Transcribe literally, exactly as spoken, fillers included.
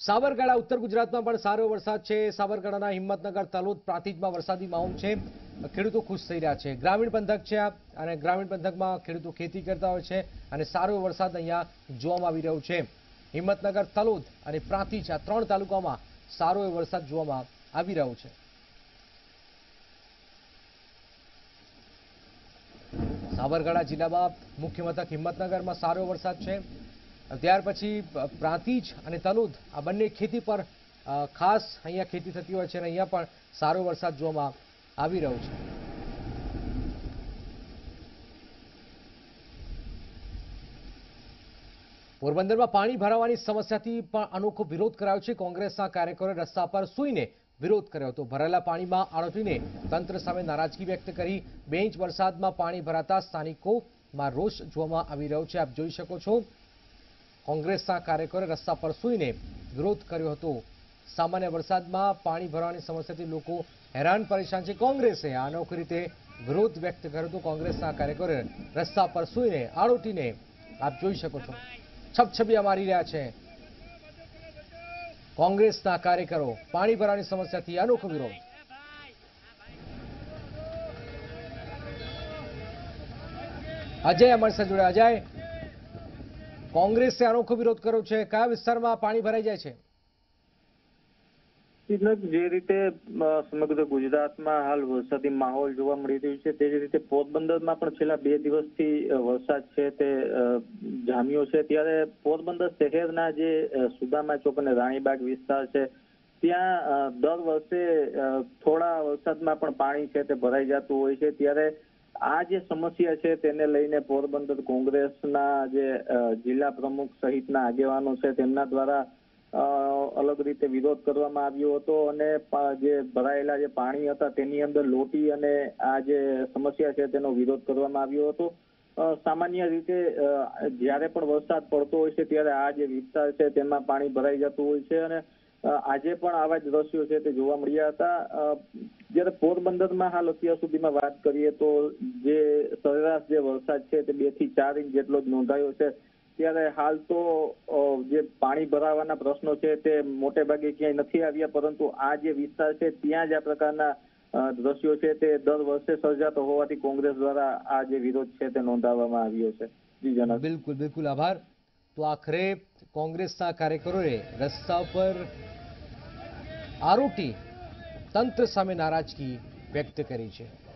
સાબરકાંઠા ઉત્તર ગુજરાતમાં પણ સારો વરસાદ છે। સાબરકાંઠાના હિંમતનગર તલોદ પ્રાંતિજમાં વરસાદી માહોલ છે। ખેડૂતો ખુશ થઈ રહ્યા છે। ગ્રામીણ પંથક છે અને ગ્રામીણ પંથકમાં ખેડૂતો ખેતી કરતા હોય છે અને સારો વરસાદ અહીંયા જોવામાં આવી રહ્યો છે। હિંમતનગર તલોદ અને પ્રાંતિજ આ ત્રણ તાલુકામાં સારો વરસાદ જોવામાં આવી રહ્યો છે। સાબરકાંઠા જિલ્લામાં મુખ્ય મથક હિંમતનગરમાં સારો વરસાદ છે। ત્યાર પછી પ્રાંતિજ અને તલોદ આ બંને ખેતી પર ખાસ અહીંયા ખેતી થતી હોય છે અને અહીંયા પણ સારો વરસાદ જોવામાં આવી રહ્યો છે। પોરબંદરમાં પાણી ભરાવાની સમસ્યાથી પણ અનોખો વિરોધ કરાયો છે। કોંગ્રેસના કાર્યકરોએ રસ્તા પર સૂઈને વિરોધ કર્યો હતો। ભરાયેલા પાણીમાં આળોટીને તંત્ર સામે નારાજગી વ્યક્ત કરી। બે ઇંચ વરસાદમાં પાણી ભરાતા સ્થાનિકોમાં રોષ જોવામાં આવી રહ્યો છે। આપ જોઈ શકો છો, કોંગ્રેસના કાર્યકરોએ રસ્તા પર સૂઈને વિરોધ કર્યો હતો। સામાન્ય વરસાદમાં પાણી ભરવાની સમસ્યાથી લોકો હેરાન પરેશાન છે। કોંગ્રેસે આ અનોખી રીતે વિરોધ વ્યક્ત કર્યો હતો। કોંગ્રેસના કાર્યકરોએ રસ્તા પર સૂઈને આળોટીને આપ જોઈ શકો છો છબછબિયા મારી રહ્યા છે। કોંગ્રેસના કાર્યકરો પાણી ભરવાની સમસ્યાથી અનોખો વિરોધ। અજય અમારી સાથે જોડે। અજય, કોંગ્રેસે અનોખો વિરોધ કર્યો છે, કયા વિસ્તારમાં પાણી ભરાઈ જાય છે? જે રીતે સમગ્ર ગુજરાતમાં હાલ વરસાદી માહોલ જોવા મળી રહ્યું છે તે જ રીતે પોરબંદરમાં પણ છેલ્લા બે દિવસથી વરસાદ છે તે જામ્યો છે। ત્યારે પોરબંદર શહેરના જે સુદામા ચોક અને રાણીબાગ વિસ્તાર છે ત્યાં દર વર્ષે થોડા વરસાદમાં પણ પાણી છે તે ભરાઈ જતું હોય છે। ત્યારે આ જે સમસ્યા છે તેને લઈને પોરબંદર કોંગ્રેસના જે જિલ્લા પ્રમુખ સહિતના આગેવાનો છે તેમના દ્વારા અલગ રીતે વિરોધ કરવામાં આવ્યો હતો અને જે ભરાયેલા જે પાણી હતા તેની અંદર લોટી અને આ જે સમસ્યા છે તેનો વિરોધ કરવામાં આવ્યો હતો। સામાન્ય રીતે જ્યારે પણ વરસાદ પડતો હોય છે ત્યારે આ જે વિસ્તાર છે તેમાં પાણી ભરાઈ જતું હોય છે અને આજે પણ આવા જ દ્રશ્યો છે તે જોવા મળ્યા હતા। જ્યારે પોરબંદરમાં હાલ અત્યાર સુધીમાં વાત કરીએ તો જે સરેરાશ જે વરસાદ છે તે બે થી ચાર ઇંચ જેટલો જ નોંધાયો છે। ત્યારે હાલ તો જે પાણી ભરાવાના પ્રશ્નો છે તે મોટે ભાગે ક્યાંય નથી આવ્યા, પરંતુ આ જે વિસ્તાર છે ત્યાં જ આ પ્રકારના દ્રશ્યો છે તે દર વર્ષે સર્જાતો હોવાથી કોંગ્રેસ દ્વારા આ જે વિરોધ છે તે નોંધાવવામાં આવ્યો છે। જી જનાબ, બિલકુલ બિલકુલ આભાર। તો આખરે કોંગ્રેસના કાર્યકરોએ રસ્તા પર આરોટી તંત્ર સામે નારાજગી વ્યક્ત કરી છે।